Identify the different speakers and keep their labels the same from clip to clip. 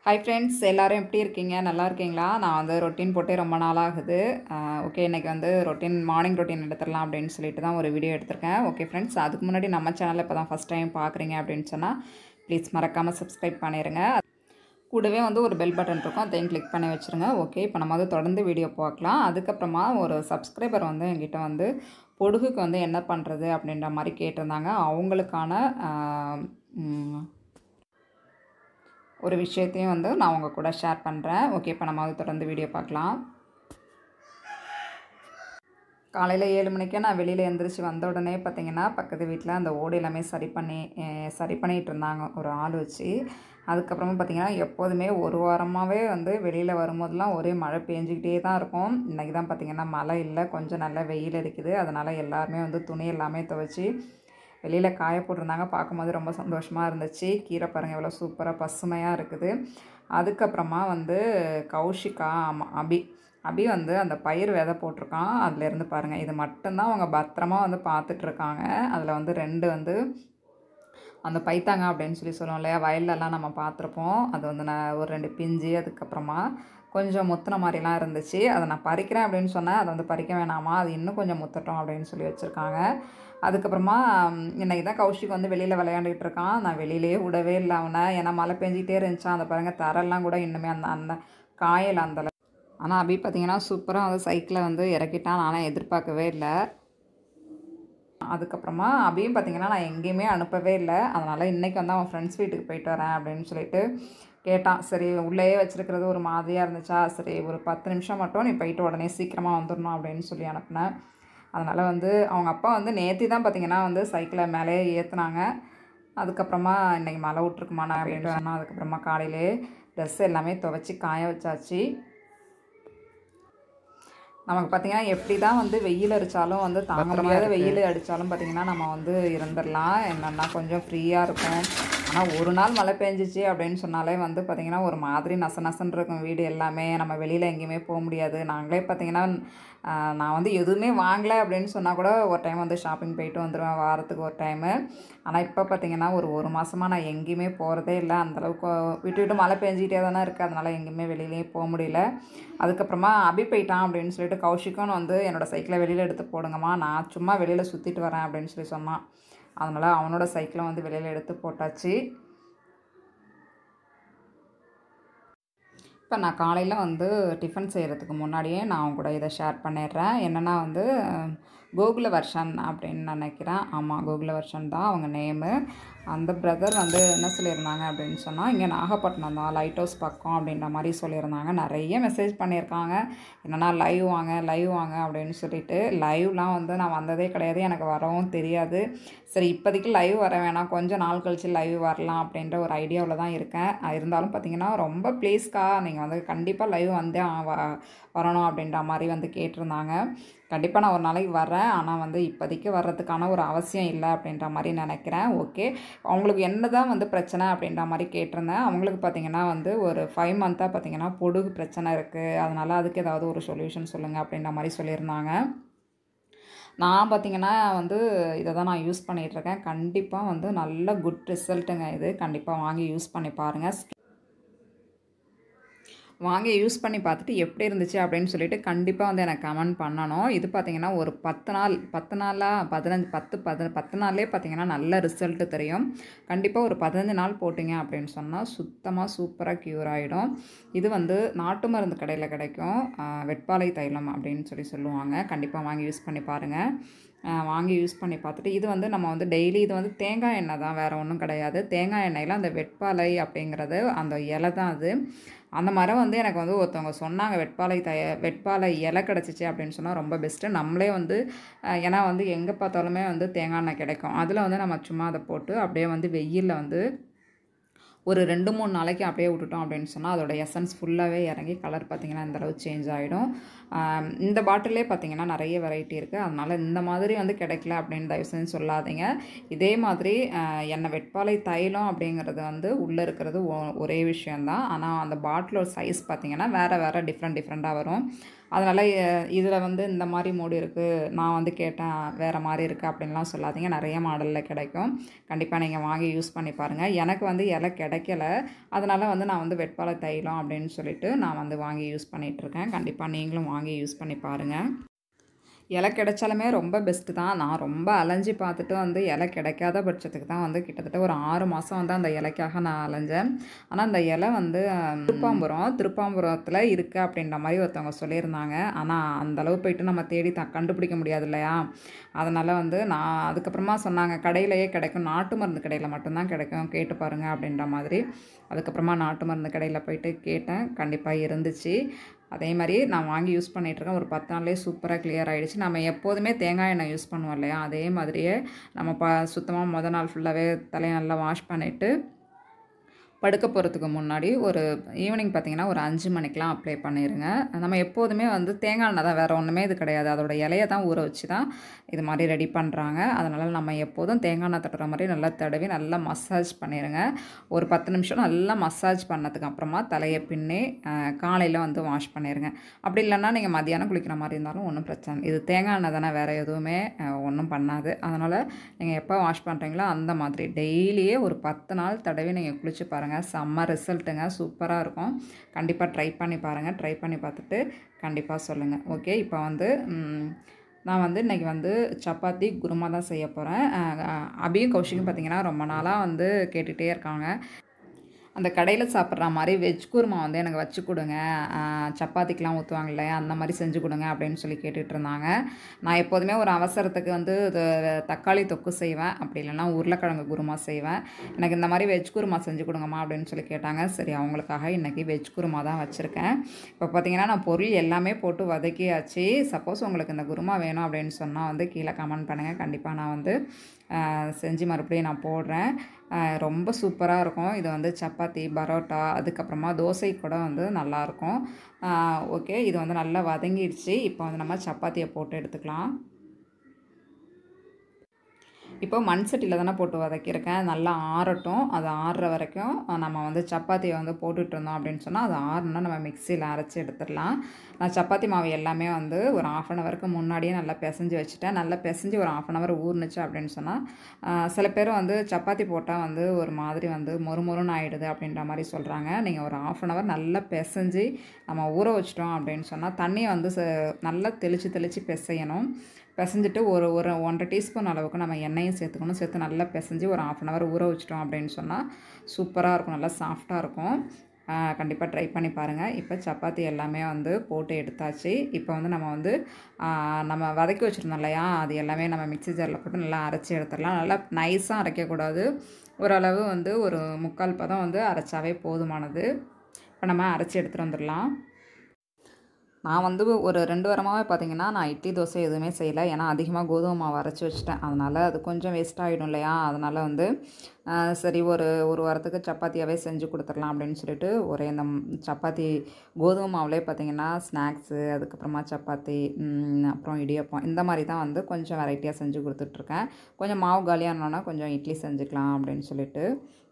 Speaker 1: Hi friends, எல்லாரும் எப்படி இருக்கீங்க? நல்லா இருக்கீங்களா? நான் வந்து ரொட்டீன் போட்டே ரொம்ப நாள் ஆகுது. ஓகே, இன்னைக்கு வந்து மார்னிங் ரொட்டீன் எடுத்துடலாம் அப்படின்னு சொல்லிட்டு தான் ஒரு வீடியோ எடுத்திருக்கேன். ஓகே ஃப்ரெண்ட்ஸ், அதுக்கு முன்னாடி நம்ம சேனலை இப்போ தான் ஃபஸ்ட் டைம் பார்க்குறீங்க அப்படின்னு சொன்னால் ப்ளீஸ் மறக்காமல் சப்ஸ்கிரைப் பண்ணிடுங்க. கூடவே வந்து ஒரு பெல் பட்டன் இருக்கும், அதையும் கிளிக் பண்ணி வச்சுருங்க. ஓகே, இப்போ நம்ம வந்து தொடர்ந்து வீடியோ பார்க்கலாம். அதுக்கப்புறமா ஒரு சப்ஸ்கிரைபர் வந்து என்கிட்ட வந்து பொடுகுக்கு வந்து என்ன பண்ணுறது அப்படின்ற மாதிரி கேட்டிருந்தாங்க. அவங்களுக்கான ஒரு விஷயத்தையும் வந்து நான் உங்கள் கூட ஷேர் பண்ணுறேன். ஓகே, இப்போ நம்ம வந்து தொடர்ந்து வீடியோ பார்க்கலாம். காலையில் 7 மணிக்கே நான் வெளியில் எழுந்திரிச்சு வந்த உடனே பார்த்திங்கன்னா பக்கத்து வீட்டில் அந்த ஓடு எல்லாமே சரி பண்ணிகிட்டு இருந்தாங்க ஒரு ஆள் வச்சு. அதுக்கப்புறமா பார்த்திங்கன்னா எப்போதுமே ஒரு வாரமாகவே வந்து வெளியில் வரும்போதெல்லாம் ஒரே மழை பெஞ்சிக்கிட்டே தான் இருக்கும். இன்றைக்கி தான் பார்த்திங்கன்னா மழை இல்லை, கொஞ்சம் நல்ல வெயில் இருக்குது. அதனால் எல்லாருமே வந்து துணி எல்லாமே துவைச்சி வெளியில் காய போட்டிருந்தாங்க. பார்க்கும்போது ரொம்ப சந்தோஷமாக இருந்துச்சு. கீரை பாருங்கள் எவ்வளோ சூப்பராக பசுமையாக இருக்குது. அதுக்கப்புறமா வந்து கௌஷிகா அபி வந்து அந்த பயிர் விதை போட்டிருக்கான். அதுலேருந்து பாருங்கள், இது மட்டும்தான் அவங்க பத்திரமா வந்து பார்த்துட்ருக்காங்க. அதில் வந்து 2 வந்து அந்த பைத்தாங்க அப்படின்னு சொல்லுவோம் இல்லையா, வயல்லலாம் நம்ம பார்த்துருப்போம். அது வந்து நான் ஒரு 2 பிஞ்சு, அதுக்கப்புறமா கொஞ்சம் முத்தின மாதிரிலாம் இருந்துச்சு. அதை நான் பறிக்கிறேன் அப்படின்னு சொன்னேன். அதை வந்து பறிக்க வேணாமா, அது இன்னும் கொஞ்சம் முத்தட்டும் அப்படின்னு சொல்லி வச்சுருக்காங்க. அதுக்கப்புறமா இன்றைக்கி தான் கௌஷிக் வந்து வெளியில் விளையாண்டுக்கிட்டு இருக்கான். நான் வெளியிலேயே விடவே இல்லை அவனை, ஏன்னா மழை பெஞ்சிக்கிட்டே இருந்துச்சான். அந்த பாருங்கள் தரெல்லாம் கூட இன்னுமே அந்த அந்த காயல் அந்த. ஆனால் அபி பார்த்திங்கன்னா சூப்பராக வந்து சைக்கிளை வந்து இறக்கிட்டான். நானும் எதிர்பார்க்கவே இல்லை. அதுக்கப்புறமா அபியும் பார்த்திங்கன்னா நான் எங்கேயுமே அனுப்பவே இல்லை. அதனால் இன்றைக்கி வந்து அவன் ஃப்ரெண்ட்ஸ் வீட்டுக்கு போயிட்டு வரேன் அப்படின்னு சொல்லிட்டு கேட்டான். சரி, உள்ளேயே வச்சுருக்கிறது ஒரு மாதிரியாக இருந்துச்சா, சரி ஒரு 10 நிமிஷம் மட்டும் நீ போயிட்டு உடனே சீக்கிரமாக வந்துடணும் அப்படின்னு சொல்லி அனுப்பினேன். அதனால் வந்து அவங்க அப்பா வந்து நேற்று தான் பார்த்திங்கன்னா வந்து சைக்கிளை மேலே ஏற்றுனாங்க. அதுக்கப்புறமா இன்றைக்கி மழை விட்ருக்குமா நான் அப்படின்னு சொன்னால், அதுக்கப்புறமா காலையிலே ட்ரெஸ் எல்லாமே துவைச்சி காய வச்சாச்சு. நமக்கு பார்த்திங்கன்னா எப்படி தான் வந்து வெயில் அடித்தாலும் வந்து தாங்க முடியாத வெயில் அடித்தாலும் பார்த்திங்கன்னா நம்ம வந்து இருந்துடலாம். என்னென்னா கொஞ்சம் ஃப்ரீயாக இருக்கும். ஆனால் ஒரு நாள் மழை பெஞ்சிச்சு அப்படின்னு சொன்னாலே வந்து பார்த்திங்கன்னா ஒரு மாதிரி நசன்னு இருக்கும் வீடு எல்லாமே. நம்ம வெளியில் எங்கேயுமே போக முடியாது. நாங்களே பார்த்திங்கன்னா நான் வந்து எதுவுமே வாங்கலை அப்படின்னு சொன்னால் கூட ஒரு டைம் வந்து ஷாப்பிங் போயிட்டு வந்துடுவேன், வாரத்துக்கு ஒரு டைமு. ஆனால் இப்போ பார்த்திங்கன்னா ஒரு மாதமாக நான் எங்கேயுமே போகிறதே இல்லை. அந்தளவுக்கு விட்டு மழை பெஞ்சிக்கிட்டே தானே இருக்குது. அதனால் எங்கேயுமே வெளியிலேயே போக முடியல. அதுக்கப்புறமா அபி போயிட்டான் அப்படின்னு சொல்லிட்டு கௌஷிக்கும் வந்து என்னோடய சைக்கிளை வெளியில் எடுத்து போடுங்கம்மா, நான் சும்மா வெளியில் சுற்றிட்டு வரேன் அப்படின்னு சொல்லி சொன்னான். அதனால் அவனோட சைக்கிளை வந்து வெளியில் எடுத்து போட்டாச்சு. இப்போ நான் காலையில் வந்து டிஃபன் செய்கிறதுக்கு முன்னாடியே நான் அவங்க கூட இதை ஷேர் பண்ணிடுறேன். என்னென்னா வந்து கோகுல வர்ஷன் அப்படின்னு நினைக்கிறேன். ஆமாம், கோகுல வர்ஷன் தான் அவங்க நேமு. அந்த பிரதர் வந்து என்ன சொல்லியிருந்தாங்க அப்படின்னு சொன்னால், இங்கே நாகப்பட்டினம் தான், லைட் ஹவுஸ் பக்கம் அப்படின்ற மாதிரி சொல்லியிருந்தாங்க. நிறைய மெசேஜ் பண்ணியிருக்காங்க, என்னென்னா லைவ் வாங்க அப்படின்னு சொல்லிட்டு. லைவ்லாம் வந்து நான் வந்ததே கிடையாது, எனக்கு வரவும் தெரியாது. சரி, இப்போதைக்கு லைவ் வர வேணாம், கொஞ்சம் நாள் கழித்து லைவ் வரலாம் அப்படின்ற ஒரு ஐடியாவில் தான் இருக்கேன். இருந்தாலும் பார்த்திங்கன்னா ரொம்ப ப்ளீஸ்க்கா, நீங்கள் வந்து கண்டிப்பாக லைவ் வந்து வரணும் அப்படின்ற மாதிரி வந்து கேட்டிருந்தாங்க. கண்டிப்பாக நான் ஒரு நாளைக்கு வரேன், ஆனால் வந்து இப்போதைக்கு வர்றதுக்கான ஒரு அவசியம் இல்லை அப்படின்ற மாதிரி நினைக்கிறேன். ஓகே, அவங்களுக்கு என்ன தான் வந்து பிரச்சனை அப்படின்ற மாதிரி கேட்டிருந்தேன். அவங்களுக்கு பார்த்திங்கன்னா வந்து ஒரு 5 மந்த்தாக பார்த்திங்கன்னா பொடுகு பிரச்சனை இருக்குது, அதனால் அதுக்கு ஏதாவது ஒரு சொல்யூஷன் சொல்லுங்கள் அப்படின்ற மாதிரி சொல்லியிருந்தாங்க. நான் பார்த்திங்கன்னா வந்து இதை தான் நான் யூஸ் பண்ணிகிட்ருக்கேன். கண்டிப்பாக வந்து நல்ல குட் ரிசல்ட்டுங்க இது. கண்டிப்பாக வாங்கி யூஸ் பண்ணி பாருங்கள். வாங்கி யூஸ் பண்ணி பார்த்துட்டு எப்படி இருந்துச்சு அப்படின்னு சொல்லிட்டு கண்டிப்பாக வந்து எனக்கு கமெண்ட் பண்ணணும். இது பார்த்திங்கன்னா ஒரு 10 நாள்லேயே பார்த்திங்கன்னா நல்ல ரிசல்ட்டு தெரியும். கண்டிப்பாக ஒரு 15 நாள் போட்டிங்க அப்படின்னு சொன்னால் சுத்தமாக சூப்பராக க்யூர் ஆகிடும். இது வந்து நாட்டு மருந்து கடையில் கிடைக்கும், வெட்பாலை தைலம் அப்படின்னு சொல்லுவாங்க. கண்டிப்பாக வாங்கி யூஸ் பண்ணி பாருங்கள். வாங்கி யூஸ் பண்ணி பார்த்துட்டு இது வந்து நம்ம வந்து டெய்லி இது வந்து தேங்காய் எண்ணெய் தான், வேறு ஒன்றும் கிடையாது. தேங்காய் எண்ணெயில் அந்த வெட்பாலை அப்படிங்கிறது அந்த இலை தான் அது. அந்த மரம் வந்து எனக்கு வந்து ஒருத்தவங்க சொன்னாங்க, வெட்பாலை இலை கிடச்சிச்சு அப்படின்னு சொன்னால் ரொம்ப பெஸ்ட்டு. நம்மளே வந்து ஏன்னா வந்து எங்கே பார்த்தாலுமே வந்து தேங்காய் எண்ணெய் கிடைக்கும். அதில் வந்து நம்ம சும்மா அதை போட்டு அப்படியே வந்து வெயிலில் வந்து ஒரு 2-3 நாளைக்கு அப்படியே விட்டுட்டோம் அப்படின்னு சொன்னால் அதோட எசன்ஸ் ஃபுல்லாகவே இறங்கி கலர் பார்த்திங்கன்னா இந்தளவு சேஞ்ச் ஆகிடும். இந்த பாட்டிலே பார்த்திங்கன்னா நிறைய வெரைட்டி இருக்குது. அதனால் இந்த மாதிரி வந்து கிடைக்கல அப்படின்னு தயவு செஞ்சு சொல்லாதீங்க. இதே மாதிரி வெட்பாலை தைலம் அப்படிங்கிறது வந்து உள்ளே இருக்கிறது ஒரே விஷயந்தான். ஆனால் அந்த பாட்டிலோட சைஸ் பார்த்திங்கன்னா வேறு டிஃப்ரெண்ட்டாக வரும். அதனால் இதில் வந்து இந்த மாதிரி மோடு இருக்குது, நான் வந்து கேட்டேன் வேறு மாதிரி இருக்குது அப்படின்லாம் சொல்லாதீங்க. நிறைய மாடலில் கிடைக்கும். கண்டிப்பாக நீங்கள் வாங்கி யூஸ் பண்ணி பாருங்கள். எனக்கு வந்து இலை கிடைக்கல, அதனால் வந்து நான் வந்து வெட்பாலை தைலம் அப்படின்னு சொல்லிட்டு நான் வந்து வாங்கி யூஸ் பண்ணிகிட்ருக்கேன். கண்டிப்பாக நீங்களும் வாங்கி யூஸ் பண்ணி பாருங்கள். இலை கிடைச்சாலுமே ரொம்ப பெஸ்ட்டு தான். நான் ரொம்ப அலைஞ்சி பார்த்துட்டு வந்து இலை கிடைக்காத பட்சத்துக்கு தான் வந்து கிட்டத்தட்ட ஒரு 6 மாதம் வந்து அந்த இலைக்காக நான் அலைஞ்சேன். ஆனால் அந்த இலை வந்து திருப்பாம்புரத்தில் இருக்குது அப்படின்ற மாதிரி ஒருத்தவங்க சொல்லியிருந்தாங்க. ஆனால் அந்தளவு போய்ட்டு நம்ம தேடி கண்டுபிடிக்க முடியாது இல்லையா? அதனால் வந்து நான் அதுக்கப்புறமா சொன்னாங்க கடையிலேயே கிடைக்கும், நாட்டு மருந்து கடையில் மட்டும்தான் கிடைக்கும், கேட்டு பாருங்கள் அப்படின்ற மாதிரி. அதுக்கப்புறமா நாட்டு மருந்து கடையில் போய்ட்டு கேட்டேன், கண்டிப்பாக இருந்துச்சு. அதே மாதிரி நான் வாங்கி யூஸ் பண்ணிகிட்ருக்கேன். ஒரு 10 நாள்லேயே சூப்பராக கிளியர் ஆகிடுச்சு. நம்ம எப்போதுமே தேங்காய் எண்ணெய் யூஸ் பண்ணுவோம் இல்லையா? அதே மாதிரியே நம்ம சுத்தமாக மொதல் நாள் ஃபுல்லாகவே தலையை நல்லா வாஷ் பண்ணிவிட்டு படுக்க போகிறதுக்கு முன்னாடி ஒரு ஈவினிங் பார்த்திங்கன்னா ஒரு 5 மணிக்கெலாம் அப்ளை பண்ணிடுங்க. நம்ம எப்போதுமே வந்து தேங்காய் எண்ணெய் தான், வேறு ஒன்றுமே இது கிடையாது. அதோட இலையை தான் ஊற வச்சு தான் இது மாதிரி ரெடி பண்ணுறாங்க. அதனால் நம்ம எப்போதும் தேங்காய் எண்ணெய் தட்டுற மாதிரி நல்லா தடவி நல்லா மசாஜ் பண்ணிடுங்க. ஒரு 10 நிமிஷம் நல்லா மசாஜ் பண்ணதுக்கு அப்புறமா தலையை பின்னி காலையில் வந்து வாஷ் பண்ணிடுங்க. அப்படி இல்லைன்னா நீங்கள் மதியானம் குளிக்கிற மாதிரி இருந்தாலும் ஒன்றும் பிரச்சனை இல்லை. இது தேங்காய் எண்ணெய் தானே, வேறு எதுவுமே ஒன்றும் பண்ணாது. அதனால் நீங்கள் எப்போ வாஷ் பண்ணுறீங்களோ அந்த மாதிரி டெய்லியே ஒரு 10 நாள் தடவி நீங்கள் குளிச்சு பாருங்கள். செம்ம ரிசல்ட்டுங்க, சூப்பராக இருக்கும். கண்டிப்பாக ட்ரை பண்ணி பாருங்கள். ட்ரை பண்ணி பார்த்துட்டு கண்டிப்பாக சொல்லுங்கள். ஓகே, இப்போ வந்து நான் வந்து இன்றைக்கி வந்து சப்பாத்தி குருமா தான் செய்ய போகிறேன். அபியும் கௌஷிக்கும் பார்த்திங்கன்னா ரொம்ப நாளாக வந்து கேட்டுகிட்டே இருக்காங்க, அந்த கடையில் சாப்பிட்ற மாதிரி வெஜ் குருமா வந்து எனக்கு வச்சு கொடுங்க, சப்பாத்திக்கெலாம் ஊற்றுவாங்க இல்லையா, அந்த மாதிரி செஞ்சு கொடுங்க அப்படின்னு சொல்லி கேட்டுகிட்டு இருந்தாங்க. நான் எப்போதுமே ஒரு அவசரத்துக்கு வந்து தக்காளி தொக்கு செய்வேன், அப்படி இல்லைன்னா உருளைக்கிழங்கு குருமா செய்வேன். எனக்கு இந்த மாதிரி வெஜ் குருமா செஞ்சு கொடுங்கம்மா அப்படின்னு சொல்லி கேட்டாங்க. சரி, அவங்களுக்காக இன்றைக்கி வெஜ் குருமா தான் வச்சுருக்கேன். இப்போ பார்த்திங்கன்னா நான் பொருள் எல்லாமே போட்டு வதக்கியாச்சு. சப்போஸ் உங்களுக்கு இந்த குருமா வேணும் அப்படின்னு சொன்னால் வந்து கீழே கமெண்ட் பண்ணுங்கள். கண்டிப்பாக நான் வந்து செஞ்சு மறுபடியும் நான் போடுறேன். ரொம்ப சூப்பராக இருக்கும். இது வந்து சப்பாத்தி, பரோட்டா, அதுக்கப்புறமா தோசை கூட வந்து நல்லாயிருக்கும். ஓகே, இது வந்து நல்லா வதங்கிடுச்சு. இப்போ வந்து நம்ம சப்பாத்தியை போட்டு எடுத்துக்கலாம். இப்போ மண் சட்டியில் தானே போட்டு வதக்கியிருக்கேன், நல்லா ஆறட்டும். அது ஆறுற வரைக்கும் நம்ம வந்து சப்பாத்தியை வந்து போட்டுட்டு இருந்தோம் அப்படின்னு சொன்னால் அது ஆறுனா நம்ம மிக்சியில் அரைச்சி எடுத்துடலாம். நான் சப்பாத்தி மாவு எல்லாமே வந்து ஒரு 1/2 அன் ஹவருக்கு முன்னாடியே நல்லா பிசைஞ்சு வச்சுட்டேன். நல்லா பிசைஞ்சு ஒரு 1/2 அன் ஹவர் ஊறுனுச்சு அப்படின்னு சொன்னால் சில பேர் வந்து சப்பாத்தி போட்டால் வந்து ஒரு மாதிரி வந்து மொறுமொறுன்னு ஆகிடுது அப்படின்ற மாதிரி சொல்கிறாங்க. நீங்கள் ஒரு 1/2 அன் ஹவர் நல்லா பிசைஞ்சு நம்ம ஊற வச்சிட்டோம் அப்படின்னு சொன்னால் தண்ணியை வந்து நல்லா தெளித்து பிசையணும். பிசைஞ்சிட்டு ஒரு 1.5 டீஸ்பூன் அளவுக்கு நம்ம எண்ணெயும் சேர்த்துக்கணும். சேர்த்து நல்லா பிசைஞ்சு ஒரு 1/2 அன் ஹவர் ஊற வச்சிட்டோம் அப்படின்னு சொன்னால் சூப்பராக இருக்கும், நல்லா சாஃப்டாக இருக்கும். கண்டிப்பாக ட்ரை பண்ணி பாருங்கள். இப்போ சப்பாத்தி எல்லாமே வந்து போட்டு எடுத்தாச்சு. இப்போ வந்து நம்ம வதக்கி வச்சுருந்தோம் இல்லையா, அது எல்லாமே நம்ம மிக்ஸி ஜாரில் போட்டு நல்லா அரைச்சி எடுத்துடலாம். நல்லா நைஸாக அரைக்கக்கூடாது, ஓரளவு வந்து ஒரு 3/4 பதம் வந்து அரைச்சாவே போதுமானது. இப்போ நம்ம அரைச்சி எடுத்துகிட்டு வந்துடலாம். நான் வந்து ஒரு 2 வாரமாகவே பார்த்திங்கன்னா நான் இட்லி தோசை எதுவுமே செய்யலை. ஏன்னா அதிகமாக கோதுமை மாவு அரைச்சி வச்சுட்டேன். அதனால் அது கொஞ்சம் வேஸ்ட் ஆகிடும் இல்லையா, அதனால் வந்து சரி ஒரு வாரத்துக்கு சப்பாத்தியாகவே செஞ்சு கொடுத்துடலாம் அப்படின்னு சொல்லிட்டு ஒரே இந்த சப்பாத்தி கோதுமை மாவுலேயே பார்த்திங்கன்னா ஸ்நாக்ஸு, அதுக்கப்புறமா சப்பாத்தி, அப்புறம் இடியப்பம், இந்த மாதிரி தான் வந்து கொஞ்சம் வெரைட்டியாக செஞ்சு கொடுத்துட்ருக்கேன். கொஞ்சம் மாவு காலியானோன்னா கொஞ்சம் இட்லி செஞ்சுக்கலாம் அப்படின்னு சொல்லிட்டு.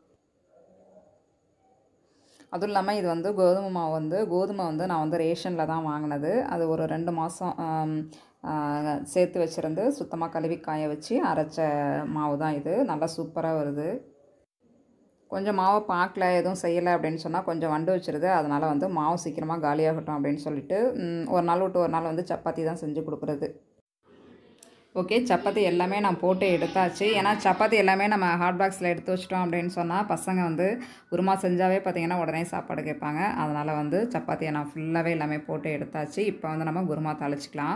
Speaker 1: அதுவும் இல்லாமல் இது வந்து கோதுமை வந்து நான் வந்து ரேஷனில் தான் வாங்கினது. அது ஒரு 2 மாதம் சேர்த்து வச்சுருந்து சுத்தமாக கழுவி காய வச்சு அரைச்ச மாவு தான் இது. நல்லா சூப்பராக வருது. கொஞ்சம் மாவை பார்க்கல, எதுவும் செய்யலை அப்படின்னு சொன்னால் கொஞ்சம் வண்டு வச்சிருது. அதனால் வந்து மாவு சீக்கிரமாக காலியாகட்டும் அப்படின்னு சொல்லிட்டு ஒரு நாள் விட்டு ஒரு நாள் வந்து சப்பாத்தி தான் செஞ்சு கொடுக்குறது. ஓகே, சப்பாத்தி எல்லாமே நான் போட்டு எடுத்தாச்சு. ஏன்னா சப்பாத்தி எல்லாமே நம்ம ஹாட் பாக்ஸில் எடுத்து வச்சிட்டோம் அப்படின்னு சொன்னால் பசங்க வந்து குருமா செஞ்சாவே பார்த்திங்கன்னா உடனே சாப்பாடு கேட்பாங்க. அதனால் வந்து சப்பாத்தியை நான் ஃபுல்லாகவே எல்லாமே போட்டு எடுத்தாச்சு. இப்போ வந்து நம்ம குருமா தாளிச்சிக்கலாம்.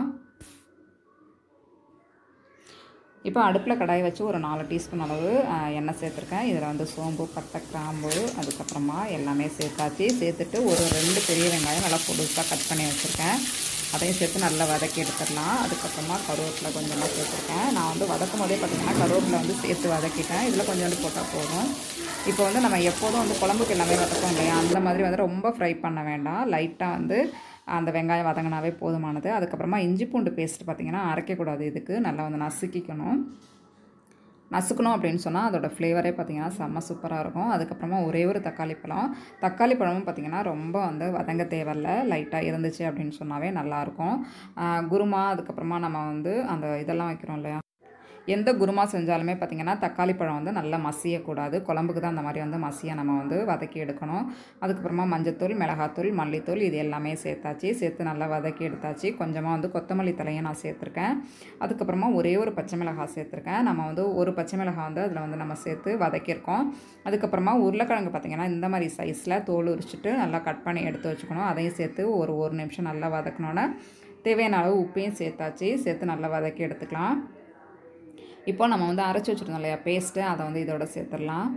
Speaker 1: இப்போ அடுப்பில் கடாய் வச்சு ஒரு 4 டீஸ்பூன் அளவு எண்ணெய் சேர்த்துருக்கேன். இதில் வந்து சோம்பு, பட்டை, கிராம்பு, அதுக்கப்புறமா எல்லாமே சேர்த்தாச்சு. சேர்த்துட்டு ஒரு 2 பெரிய வெங்காயம் நல்லா பொடுசாக கட் பண்ணி வச்சுருக்கேன், அதையும் சேர்த்து நல்லா வதக்கி எடுத்துடலாம். அதுக்கப்புறமா கருவேப்பிலை கொஞ்சமாக சேர்த்துருக்கேன். நான் வந்து வதக்கும் போதே பார்த்திங்கன்னா கருவேப்பிலை வந்து சேர்த்து வதக்கிட்டேன். இதில் கொஞ்சோண்டு போட்டால் போதும். இப்போ வந்து நம்ம எப்போதும் வந்து குழம்புக்கு எல்லாமே வதக்கும் இல்லையா, அந்த மாதிரி வந்து ரொம்ப ஃப்ரை பண்ண வேண்டாம். லைட்டாக வந்து அந்த வெங்காயம் வதங்கினாவே போதுமானது. அதுக்கப்புறமா இஞ்சி பூண்டு பேஸ்ட் பார்த்திங்கன்னா அரைக்கக்கூடாது, இதுக்கு நல்லா வந்து நசுக்கிக்கணும். நசுக்கணும் அப்படின்னு சொன்னால் அதோடய ஃப்ளேவரே பார்த்திங்கன்னா செம்ம சூப்பராக இருக்கும். அதுக்கப்புறமா ஒரே ஒரு தக்காளி பழமும் பார்த்திங்கன்னா ரொம்ப வந்து வதங்க தேவையில்ல, லைட்டாக இருந்துச்சு அப்படின்னு சொன்னாவே நல்லாயிருக்கும். குருமா அதுக்கப்புறமா நம்ம வந்து அந்த இதெல்லாம் வைக்கிறோம் இல்லையா, எந்த குருமா செஞ்சாலுமே பார்த்திங்கன்னா தக்காளி பழம் வந்து நல்லா மசியக்கூடாது. குழம்புக்கு தான் அந்த மாதிரி வந்து மசியாக நம்ம வந்து வதக்கி எடுக்கணும். அதுக்கப்புறமா மஞ்சத்தூள், மிளகாத்தூள், மல்லித்தூள் இது எல்லாமே சேர்த்தாச்சு. சேர்த்து நல்லா வதக்கி எடுத்தாச்சு. கொஞ்சமாக வந்து கொத்தமல்லி தலையும் நான் சேர்த்துருக்கேன். அதுக்கப்புறமா ஒரே ஒரு பச்சை மிளகாய் சேர்த்துருக்கேன். நம்ம வந்து ஒரு பச்சை மிளகாய் வந்து அதில் வந்து நம்ம சேர்த்து வதக்கியிருக்கோம். அதுக்கப்புறமா உருளைக்கிழங்கு பார்த்திங்கன்னா இந்த மாதிரி சைஸில் தோல் உரிச்சிட்டு நல்லா கட் பண்ணி எடுத்து வச்சுக்கணும். அதையும் சேர்த்து ஒரு நிமிஷம் நல்லா வதக்கினோன்னே தேவையான அளவு உப்பையும் சேர்த்தாச்சு. சேர்த்து நல்லா வதக்கி எடுத்துக்கலாம். இப்போ நம்ம வந்து அரைச்சி வச்சுருந்தோம் இல்லையா பேஸ்ட்டு, அதை வந்து இதோட சேர்த்துடலாம்.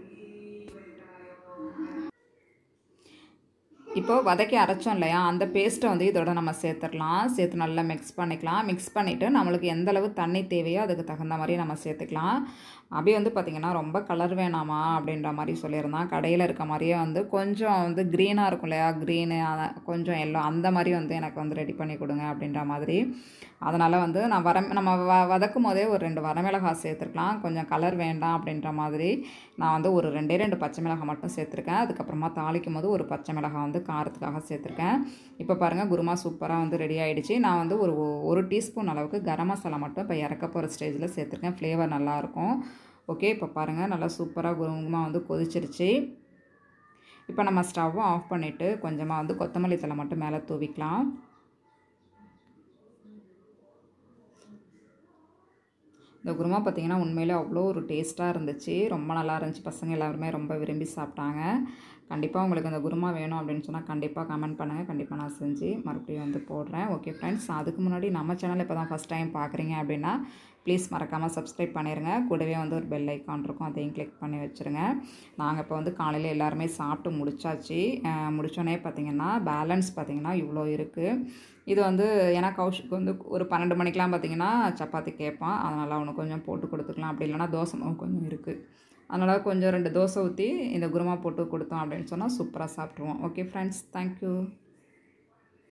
Speaker 1: இப்போது வதக்கி அரைச்சோம் இல்லையா, அந்த பேஸ்ட்டை வந்து இதோட நம்ம சேர்த்துடலாம். சேர்த்து நல்லா மிக்ஸ் பண்ணிக்கலாம். மிக்ஸ் பண்ணிவிட்டு நம்மளுக்கு எந்த அளவு தண்ணி தேவையோ அதுக்கு தகுந்த மாதிரி நம்ம சேர்த்துக்கலாம். அப்படியே வந்து பார்த்திங்கன்னா ரொம்ப கலர் வேணாமா அப்படின்ற மாதிரி சொல்லியிருந்தான். கடையில் இருக்க மாதிரியே வந்து கொஞ்சம் வந்து க்ரீனாக இருக்கும் இல்லையா, க்ரீனு கொஞ்சம் எல்லோ அந்த மாதிரி வந்து எனக்கு வந்து ரெடி பண்ணி கொடுங்க அப்படின்ற மாதிரி. அதனால் வந்து நான் நம்ம வதக்கும் போதே ஒரு 2 வரமிளகாய் சேர்த்துருக்கலாம். கொஞ்சம் கலர் வேண்டாம் அப்படின்ற மாதிரி நான் வந்து ஒரு 2 பச்சை மிளகாய் மட்டும் சேர்த்துருக்கேன். அதுக்கப்புறமா தாளிக்கும் போது ஒரு பச்சை மிளகாய் வந்து காரத்துக்காக சேர்த்துருக்கேன். இப்போ பாருங்கள் குருமா சூப்பராக வந்து ரெடி ஆகிடுச்சு. நான் வந்து ஒரு டீஸ்பூன் அளவுக்கு கரம் மசாலா மட்டும் இப்போ இறக்க போகிற ஸ்டேஜில் சேர்த்துருக்கேன். ஃப்ளேவர் நல்லாயிருக்கும். ஓகே, இப்போ பாருங்கள் நல்லா சூப்பராக குருமா வந்து கொதிச்சிருச்சு. இப்போ நம்ம ஸ்டவ்வை ஆஃப் பண்ணிவிட்டு கொஞ்சமாக வந்து கொத்தமல்லி தழை மட்டும் மேலே தூவிக்கலாம். இந்த குருமா பார்த்திங்கன்னா உண்மையிலே அவ்வளோ ஒரு டேஸ்ட்டாக இருந்துச்சு. ரொம்ப நல்லா இருந்துச்சு. பசங்க எல்லாருமே ரொம்ப விரும்பி சாப்பிட்டாங்க. கண்டிப்பாக உங்களுக்கு இந்த குருமா வேணும் அப்படின்னு சொன்னால் கண்டிப்பாக கமெண்ட் பண்ணுங்கள். கண்டிப்பாக நான் செஞ்சு மறுபடியும் வந்து போடுறேன். ஓகே ஃப்ரெண்ட்ஸ், அதுக்கு முன்னாடி நம்ம சேனல் இப்போ தான் ஃபஸ்ட் டைம் பார்க்குறீங்க அப்படின்னா ப்ளீஸ் மறக்காமல் சப்ஸ்கிரைப் பண்ணிடுங்க. கூடவே வந்து ஒரு பெல் ஐக்கான் இருக்கும், அதையும் கிளிக் பண்ணி வச்சுருங்க. நாங்கள் இப்போ வந்து காலையில் எல்லாருமே சாப்பிட்டு முடிச்சாச்சு. முடித்தோடனே பார்த்திங்கன்னா பேலன்ஸ் பார்த்திங்கன்னா இவ்வளோ இருக்குது. இது வந்து ஏன்னா கௌஷிக் வந்து ஒரு 12 மணிக்கெலாம் பார்த்திங்கன்னா சப்பாத்தி கேட்பான். அதனால் அவனுக்கு கொஞ்சம் போட்டு கொடுத்துக்கலாம். அப்படி இல்லைனா தோசை மாவு கொஞ்சம் இருக்குது. அதனால் கொஞ்சம் 2 தோசை ஊற்றி இந்த குருமா போட்டு கொடுத்தோம் அப்படின்னு சொன்னால் சூப்பராக சாப்பிட்ருவோம். Okay friends, thank you.